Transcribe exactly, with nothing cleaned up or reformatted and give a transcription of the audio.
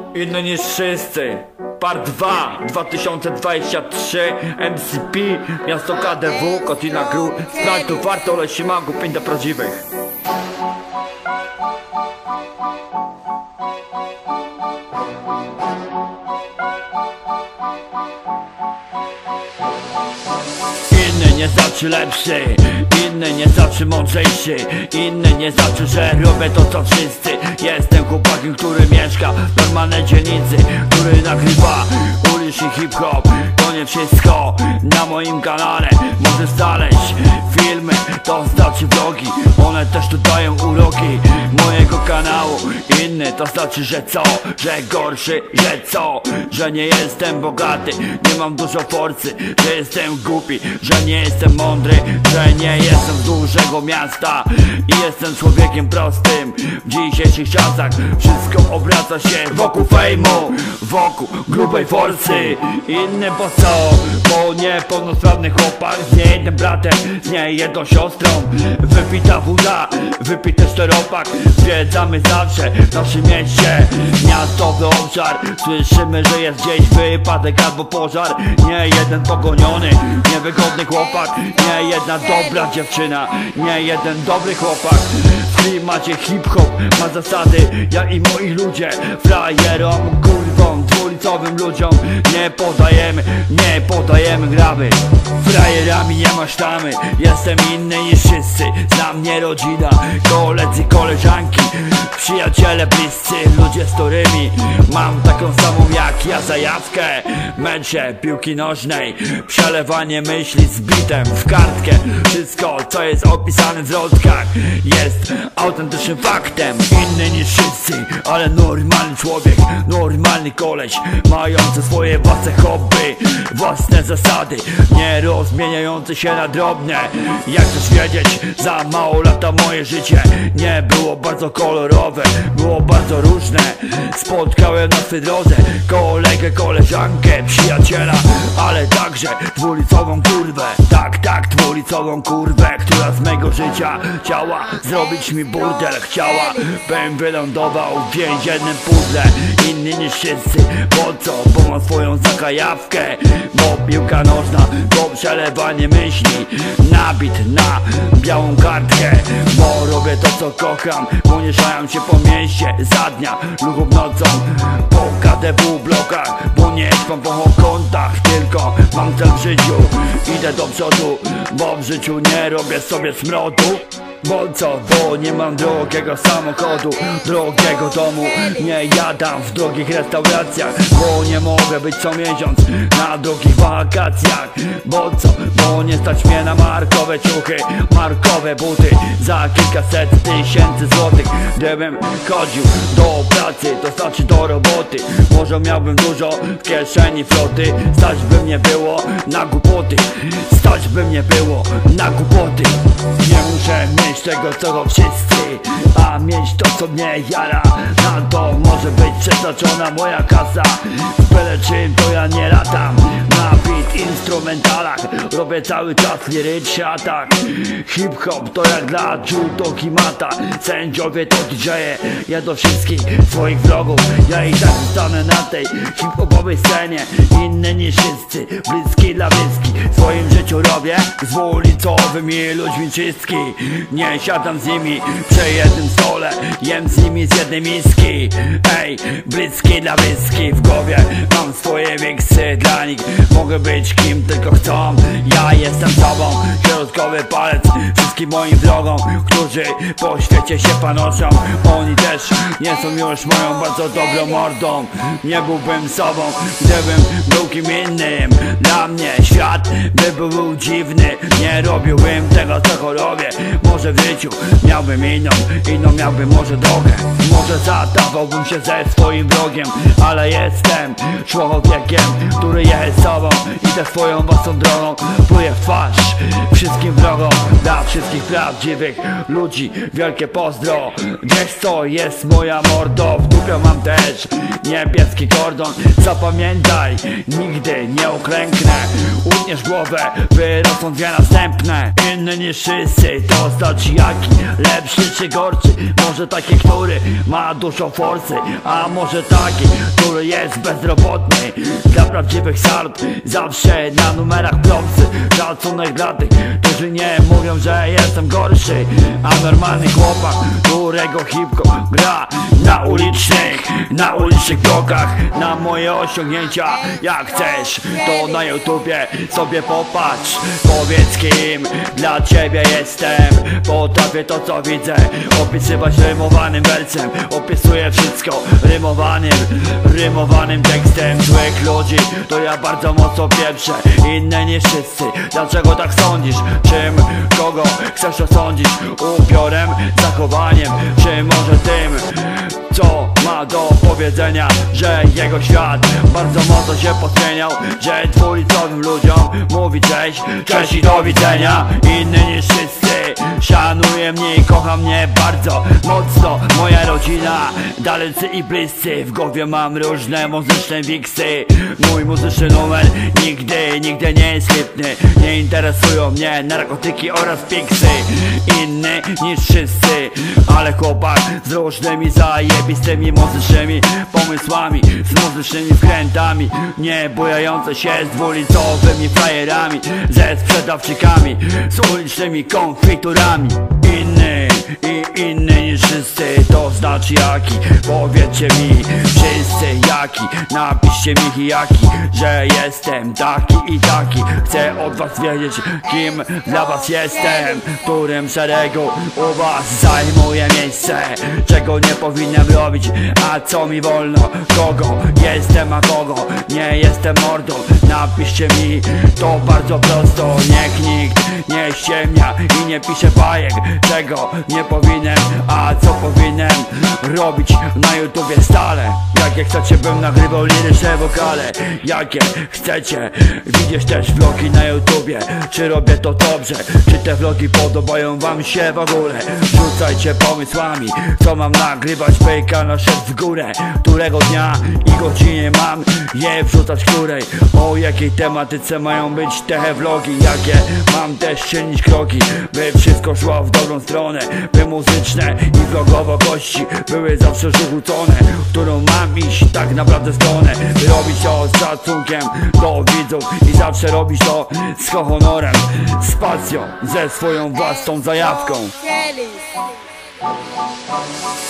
Inny niż wszyscy. Part dwa, dwa tysiące dwadzieścia trzy. M C P, miasto K D W, Kotlina Crew. Sprawdź tu warto, ale się ma głupin do prawdziwych. Inny nie znaczy lepszy, inny nie znaczy mądrzejszy, inny nie znaczy, że robię to co wszyscy. Jestem chłopakiem, który mieszka w normalnej dzielnicy, który nagrywa uliczny hip-hop. To nie wszystko na moim kanale. Możesz znaleźć filmy, to znaczy vlogi. One też dodają uroki mojego kanału. Inny to znaczy, że co? Że gorszy, że co? Że nie jestem bogaty, nie mam dużo forcy, że jestem głupi, że nie jestem mądry, że nie jestem z dużego miasta i jestem człowiekiem prostym. W dzisiejszych czasach wszystko obraca się wokół fejmu, wokół grubej forsy. Inny bo co? Bo niepełnosprawny chłopak z niejednym bratem, z niejedną siostrą. Wypita woda, wypity czteropak. Zwiedzamy zawsze w naszym mieście miastowy obszar. Słyszymy, że jest gdzieś wypadek albo pożar. Nie jeden pogoniony, niewygodny chłopak, nie jedna dobra dziewczyna, nie jeden dobry chłopak. W klimacie hip-hop ma zasady, ja i moi ludzie. Frajerom, kurwom, dwulicowym ludziom nie podajemy, nie podajemy grawy. Frajerami nie ma sztamy, jestem inny niż wszyscy. Znam mnie rodzina, koledzy, koleżanki, przyjaciele bliscy, ludzie, z którymi mam taką samą jak ja zajawkę. Mecze piłki nożnej, przelewanie myśli z bitem w kartkę. Wszystko co jest opisane w zwrotkach jest autentycznym faktem. Inny niż wszyscy, ale normalny człowiek, normalny koleś, mający swoje własne hobby, własne zasady, nie rozmieniające się na drobne. Jak chcesz wiedzieć, za mało lata moje życie nie było bardzo kolorowe, było bardzo różne. Spotkałem na swej drodze kolegę, koleżankę, przyjaciela, ale także dwulicową kurwę. Tak, tak, dwulicową kurwę, która z mego życia chciała zrobić mi burdel. Chciała, bym wylądował w więziennym puzzle. Inny niż wszyscy, bo co? Bo mam swoją zakajawkę, bo piłka nożna, bo przelewanie myśli, nabit na białą kartkę. Bo robię to co kocham, bo nie szajam się po mieście za dnia lub nocą po K D W blokach, bo nie spam po kątach, tylko mam cel w życiu. Idę do przodu, bo w życiu nie robię sobie smrodu. Bo co? Bo nie mam drogiego samochodu, drogiego domu, nie jadam w drogich restauracjach, bo nie mogę być co miesiąc na drogich wakacjach. Bo co? Bo nie stać mnie na markowe ciuchy, markowe buty za kilkaset tysięcy złotych. Gdybym chodził do pracy, to znaczy do roboty, może miałbym dużo w kieszeni floty. Stać by mnie było na głupoty, stać by mnie było na głupoty. Nie muszę mieć tego co wszyscy, a mieć to co mnie jara. Na to może być przeznaczona moja kasa. Byle czym to ja nie latam na beat instrumentalach, robię cały czas liryczny atak. Hip-hop to jak dla judo kimata, sędziowie to D J-e, ja do wszystkich swoich wrogów. Ja i tak zostanę na tej hip-hopowej scenie, inny niż wszyscy, bliski dla bliski. W swoim życiu robię z ulicowymi ludźmi czystki. Nie siadam z nimi przy jednym stole, jem z nimi z jednej miski. Ej, bliski dla bliski, w głowie mam swoje wiksy dla nich. Mogę być kim tylko chcą, ja jestem sobą. Środkowy palec wszystkim moim wrogom, którzy po świecie się panoszą. Oni też nie są już moją bardzo dobrą mordą. Nie byłbym sobą, gdybym był kim innym. Dla mnie świat by był dziwny, nie robiłbym tego co robię. Może w życiu miałbym inną, inną miałbym może drogę. Może zadawałbym się ze swoim wrogiem, ale jestem człowiekiem, który jest sobą. Idę swoją własną drogą, pluję w twarz wszystkim wrogom. Dla wszystkich prawdziwych ludzi wielkie pozdro. Wiesz co jest moja mordo, w dupie mam też niebieski kordon. Zapamiętaj, nigdy nie uklęknę. Utniesz głowę, wyrosną dwie następne. Inny niż wszyscy, to znaczy jaki? Lepszy czy gorszy? Może taki, który ma dużo forsy, a może taki, który jest bezrobotny. Dla prawdziwych salb zawsze na numerach propsy. Szacunek dla tych, którzy nie mówią, że jestem gorszy. A normalny chłopak, którego hip-hop gra na ulicznych, na ulicznych blokach. Na moje osiągnięcia, jak chcesz, to na YouTubie sobie popatrz. Powiedz, kim dla ciebie jestem. Potrafię to, co widzę opisywać rymowanym wersem. Opisuję wszystko rymowanym, rymowanym tekstem. Złych ludzi to ja bardzo mocno pieprzę, inne niż wszyscy. Dlaczego tak sądzisz? Czym, kogo chcesz osądzić? Upiorem, zachowaniem, czy może tym, co ma do powiedzenia, że jego świat bardzo mocno się podmieniał, że dwulicowym ludziom mówi cześć, cześć i do widzenia. Inny niż wszyscy, szanuje mnie i kocha mnie bardzo mocno moja rodzina, dalecy i bliscy. W głowie mam różne muzyczne wiksy. Mój muzyczny numer nigdy, nigdy nie jest lipny. Nie interesują mnie narkotyki oraz piksy. Inny niż wszyscy, ale chłopak z różnymi zajebistymi muzycznymi pomysłami, z muzycznymi wkrętami, nie bujające się z dwulicowymi frajerami, ze sprzedawczykami, z ulicznymi konfiturami. Inny i inny niż wszyscy, to znaczy jaki? Powiedzcie mi wszyscy jaki, napiszcie mi jaki, że jestem taki i taki. Chcę od was wiedzieć, kim dla was jestem, w którym szeregu u was zajmuję miejsce, czego nie powinienem robić, a co mi wolno, kogo jestem, a kogo nie jestem mordą. Napiszcie mi to bardzo prosto, niech nikt nie ściemnia i nie pisze bajek, czego nie powinien, a co powinien robić na YouTubie stale. Jakie chcecie, bym nagrywał liryczne wokale, jakie chcecie widzieć też vlogi na YouTubie. Czy robię to dobrze, czy te vlogi podobają wam się w ogóle? Rzucajcie pomysłami, co mam nagrywać, pyka na szef w górę. Którego dnia i godzinie mam je wrzucać, której, o jakiej tematyce mają być te vlogi, jakie mam też czynić kroki, by wszystko szło w dobrą stronę, by muzyczne i vlogowo kości były zawsze rzucone, którą mam iść tak naprawdę stronę, by robić to z szacunkiem do widzów i zawsze robić to z honorem, z pasją, ze swoją własną zajawką.